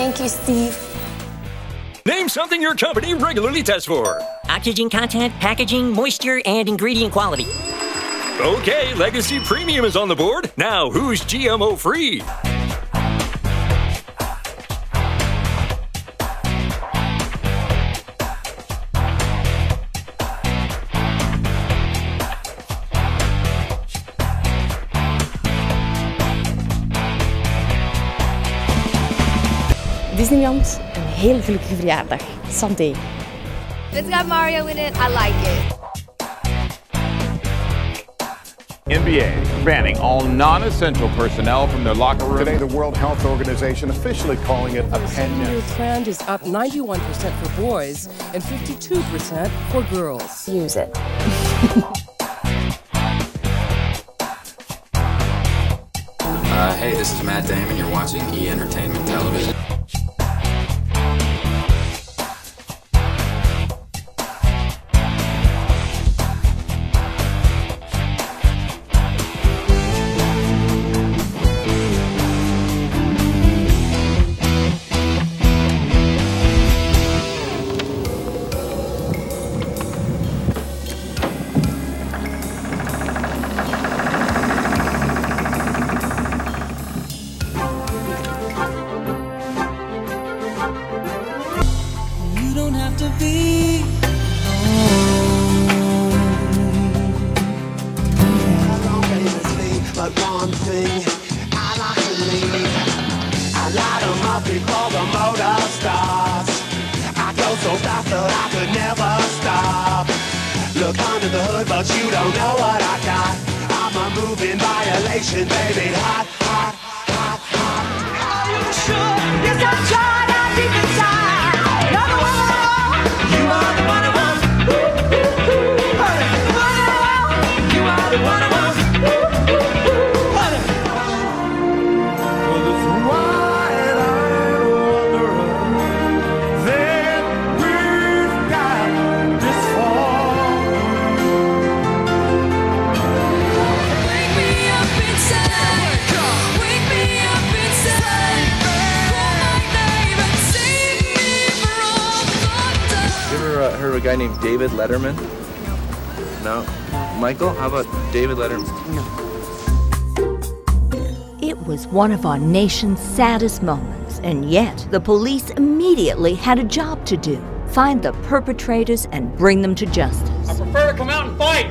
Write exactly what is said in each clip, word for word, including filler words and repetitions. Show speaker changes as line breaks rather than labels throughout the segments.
Thank you, Steve.
Name something your company regularly tests for.
Oxygen content, packaging, moisture, and ingredient quality.
Okay, Legacy Premium is on the board. Now, who's G M O free?
Disneyland, een heel gelukkige verjaardag. Santé.
It's got Mario in it. I like it.
N B A banning all non-essential personnel from their locker room.
Today, the World Health Organization officially calling it a
The
pandemic.
trend is up ninety-one percent for boys and fifty-two percent for girls.
Use it.
uh, hey, this is Matt Damon. You're watching E! Entertainment Television.
To be but one thing I like to leave. I light them up before the motor starts. I go so fast that I could never stop. Look under the hood, but you don't know what I got. I'm a moving violation, baby. Hot, hot, hot, hot. Are you sure? Yes, I'm trying out deep inside. You're the one I want. You are the one I want. Ooh, ooh, ooh, honey. The one I want. You are the one I want. Ooh, ooh, ooh, honey.
For this wide eyed wanderer, then we've got this far.
Wake me up inside. Wake me up inside. Call my name and sing me from the
You ever uh, heard of a guy named David Letterman? No. No? Michael, how about David Letterman?
No. It was one of our nation's saddest moments, and yet the police immediately had a job to do. Find the perpetrators and bring them to justice.
I prefer to come out and fight!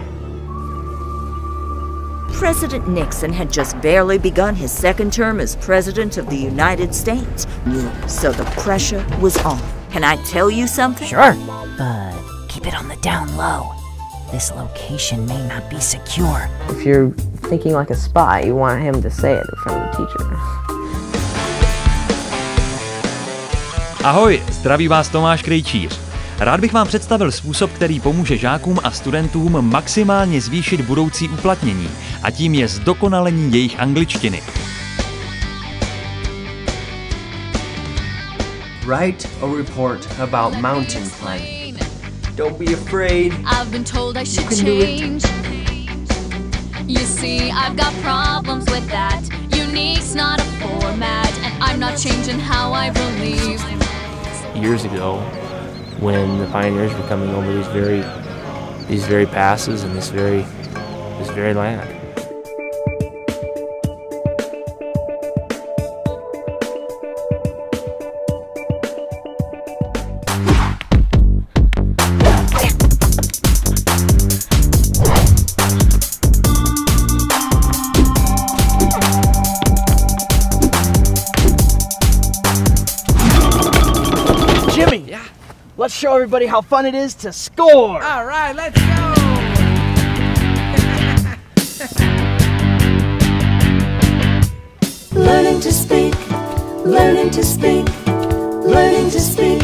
President Nixon had just barely begun his second term as President of the United States, so the pressure was on. Can I tell you something?
Sure, but keep it on the down low. This location may not be secure.
If you're thinking like a spy, you want him to say it in front of the teacher.
Ahoj, zdraví vás Tomáš Krejčíř. Rád bych vám představil způsob, který pomůže žákům a studentům maximálně zvýšit budoucí uplatnění, a tím je zdokonalení jejich angličtiny.
Write a report about mountain climbing. Don't be afraid.
I've been told I should change. You see, I've got problems with that. Unique's not a format, and I'm not changing how I believe.
Years ago, when the pioneers were coming over these very, these very passes and this very, this very land.
Jimmy! Yeah? Let's show everybody how fun it is to score!
All right, let's go!
Learning to speak, learning to speak, learning to speak.